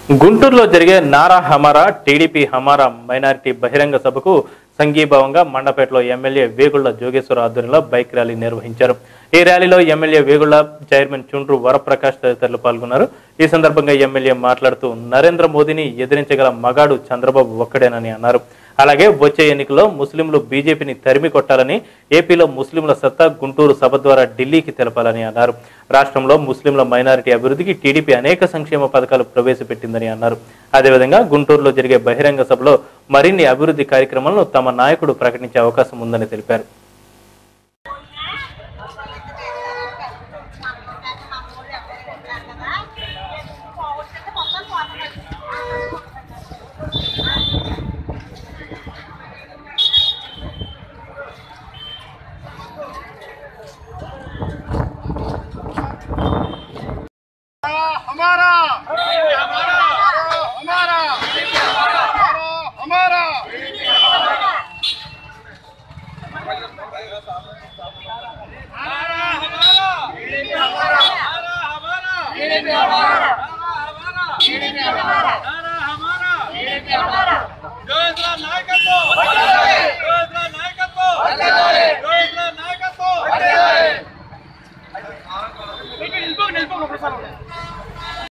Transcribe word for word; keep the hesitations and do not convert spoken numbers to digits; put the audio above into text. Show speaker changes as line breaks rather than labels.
గుంటూరులో జరిగే నారా హమారా టీడీపీ హమారా మైనారిటీ బహిరంగ సభకు సంఘీభావంగా మండపేటలో ఎమ్మెల్యే వేగుళ్ల జోగేశ్వర ఆధ్వర్యంలో బైక్ ర్యాలీ నిర్వహించారు. ఈ ర్యాలీలో ఎమ్మెల్యే వేగుళ్ల, చైర్మన్ చుండ్రు వరప్రకాష్ తదితరులు పాల్గొన్నారు. ఈ సందర్భంగా ఎమ్మెల్యే మాట్లాడుతూ నరేంద్ర మోదీని ఎదిరించగల మగాడు చంద్రబాబు ఒక్కడేనని అన్నారు. అలాగే వచ్చే ఎన్నికల్లో ముస్లింలు బీజేపీని తరిమి కొట్టాలని, ఏపీలో ముస్లింల సత్తా గుంటూరు సభ ద్వారా ఢిల్లీకి తెలపాలని అన్నారు. రాష్ట్రంలో ముస్లింల మైనారిటీ అభివృద్ధికి టీడీపీ అనేక సంక్షేమ పథకాలు ప్రవేశపెట్టిందని అన్నారు. అదేవిధంగా గుంటూరులో జరిగే బహిరంగ సభలో మరిన్ని అభివృద్ధి కార్యక్రమాలను తమ నాయకుడు ప్రకటించే అవకాశం ఉందని తెలిపారు.
हमारा हमारा हमारा हमारा नायकत्व